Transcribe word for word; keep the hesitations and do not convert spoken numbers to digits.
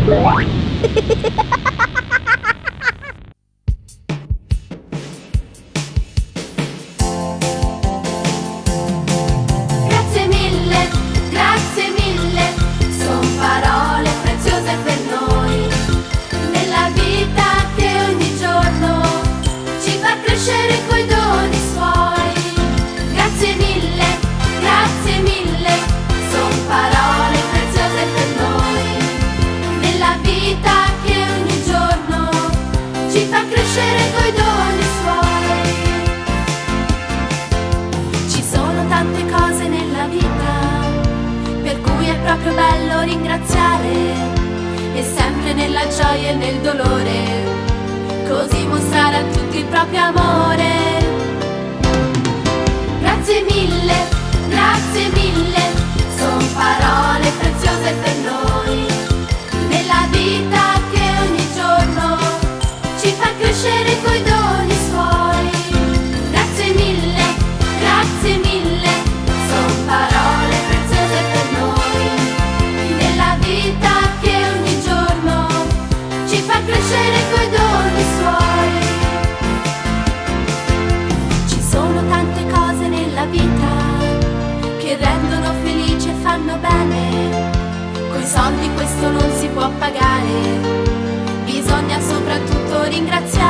Grazie mille, grazie mille, son parole preziose per noi, nella vita che ogni giorno ci fa crescere coi doni suoi. Grazie mille, grazie mille, son parole preziose per noi, nella vita che ogni giorno ci fa crescere coi doni suoi. Ci sono tante cose nella vita per cui è proprio bello ringraziare, e sempre nella gioia e nel dolore, così mostrare a tutti il proprio amore. Grazie mille, grazie mille, son parole preziose per noi, nella vita che ogni giorno ci fa crescere coi doni suoi. Grazie mille, grazie mille, son parole preziose per noi, nella vita che ogni giorno ci fa crescere coi doni suoi. Ci sono tante cose nella vita che rendono felice e fanno bene, coi soldi questo non si può pagare, bisogna soprattutto ringraziare.